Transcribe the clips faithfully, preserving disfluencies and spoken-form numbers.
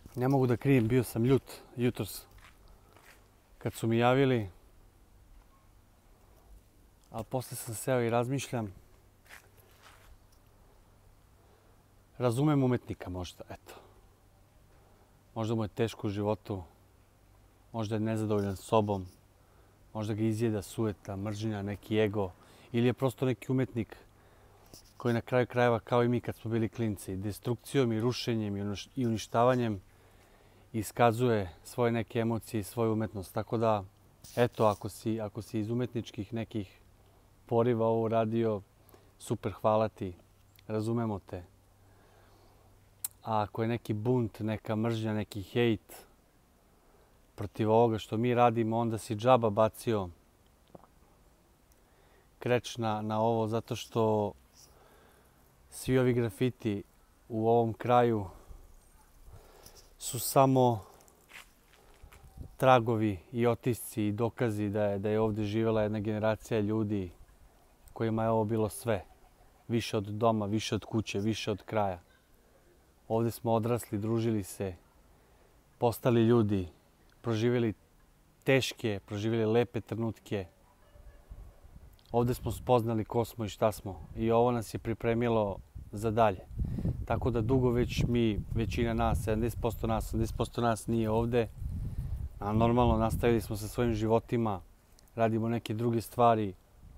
Ne mogu da krijem, bio sam ljut jutros kad su mi javili, ali posle sam seo i razmišljam. Razumem umetnika možda, eto. Možda mu je teško u životu, možda je nezadovoljan sobom, možda ga izjeda sueta, mržnja, neki ego, ili je prosto neki umetnik koji na kraju krajeva, kao i mi kad smo bili klinci, destrukcijom i rušenjem i uništavanjem iskazuje svoje neke emocije i svoju umetnost. Tako da, eto, ako si, ako si iz umetničkih nekih poriva ovo radio, super, hvala ti, razumemo te. A ako je neki bunt, neka mržnja, neki hejt protiv ovoga što mi radimo, onda si džaba bacio kreć na, na ovo, zato što svi ovi grafiti u ovom kraju su samo tragovi i otisci i dokazi da je, da je ovdje živjela jedna generacija ljudi kojima je ovo bilo sve. Više od doma, više od kuće, više od kraja. Ovdje smo odrasli, družili se, postali ljudi, proživjeli teške, proživjeli lepe trenutke. Ovdje smo spoznali ko smo i šta smo. I ovo nas je pripremilo za dalje. Tako da dugo već mi, većina nas, sedamdeset posto nas, osamdeset posto nas nije ovdje. A normalno nastavili smo sa svojim životima, radimo neke druge stvari.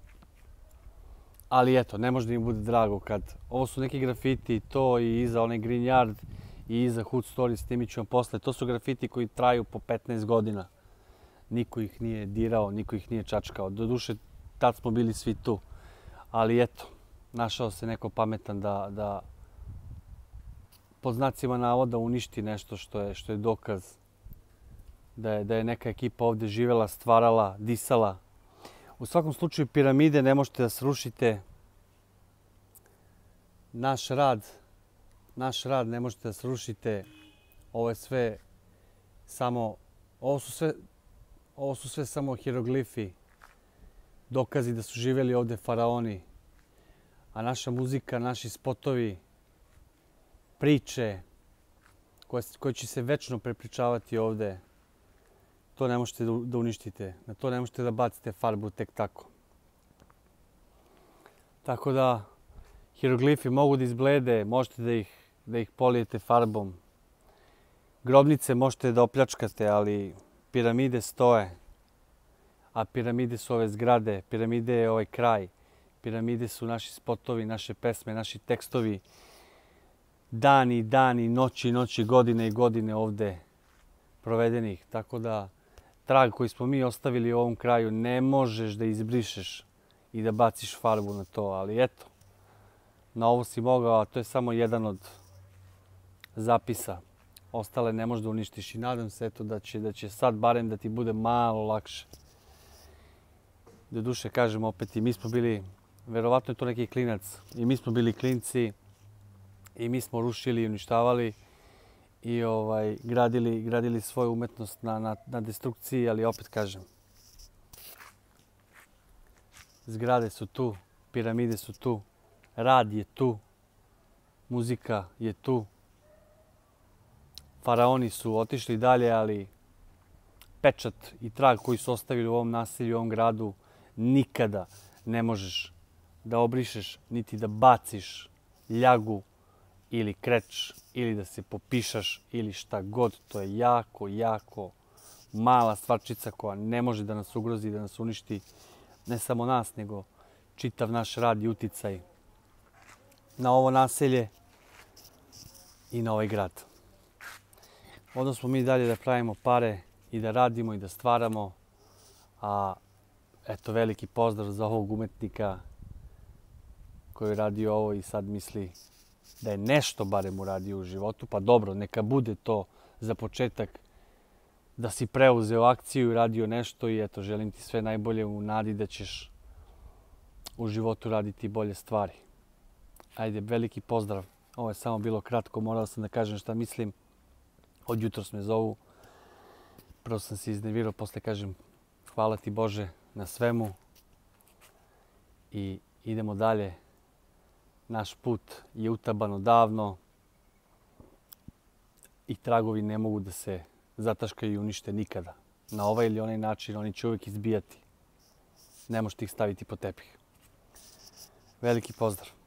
Ali eto, ne može da im bude drago kad ovo su neki grafiti, to i iza onaj Green Yard i iza Hood Story, snimit ću vam posle. To su grafiti koji traju po petnaest godina. Niko ih nije dirao, niko ih nije čačkao. Doduše, tad smo bili svi tu. Ali eto, našao se neko pametan da, da pod znacima navoda uništi nešto što je, što je dokaz da je, da je neka ekipa ovdje živjela, stvarala, disala. U svakom slučaju, piramide ne možete da srušite. Naš rad, naš rad ne možete da srušite. Ovo je sve samo, ovo su sve, ovo su sve samo hieroglifi, dokazi da su živjeli ovdje faraoni. A naša muzika, naši spotovi, priče koje, koje će se večno prepričavati ovdje, to ne možete da uništite. Na to ne možete da bacite farbu tek tako. Tako da, hieroglifi mogu da izblede, možete da ih, da ih polijete farbom. Grobnice možete da opljačkate, ali piramide stoje. A piramide su ove zgrade, piramide je ovaj kraj. Piramide su naši spotovi, naše pesme, naši tekstovi. Dani, dani, noći, noći, godine i godine ovdje provedenih. Tako da, trag koji smo mi ostavili u ovom kraju ne možeš da izbrišeš i da baciš farbu na to. Ali eto, na ovo si mogao, a to je samo jedan od zapisa. Ostale ne možeš da uništiš i nadam se eto da će, da će sad barem da ti bude malo lakše. Doduše, kažem opet, i mi smo bili, verovatno je to neki klinac, i mi smo bili klinci i mi smo rušili i uništavali i ovaj, gradili, gradili svoju umetnost na, na, na destrukciji, ali opet kažem, zgrade su tu, piramide su tu, rad je tu, muzika je tu, faraoni su otišli dalje, ali pečat i trag koji su ostavili u ovom naselju, u ovom gradu, nikada ne možeš da obrišeš, niti da baciš ljagu ili kreć, ili da se popišaš, ili šta god. To je jako, jako mala stvarčica koja ne može da nas ugrozi, da nas uništi. Ne samo nas, nego čitav naš rad i uticaj na ovo naselje i na ovaj grad. Onda smo mi dalje da pravimo pare i da radimo i da stvaramo. A eto, veliki pozdrav za ovog umetnika koji je radio ovo i sad misli da je nešto barem uradio u životu. Pa dobro, neka bude to za početak da si preuzeo akciju i radio nešto i eto, želim ti sve najbolje u nadi da ćeš u životu raditi bolje stvari. Ajde, veliki pozdrav. Ovo je samo bilo kratko, morao sam da kažem šta mislim. Od jutros me zovu. Prvo sam se iznervirao, posle kažem hvala ti Bože na svemu i idemo dalje. Naš put je utaban odavno i tragovi ne mogu da se zataškaju i unište nikada. Na ovaj ili onaj način oni će uvijek izbijati. Ne možete ih staviti pod tepih. Veliki pozdrav!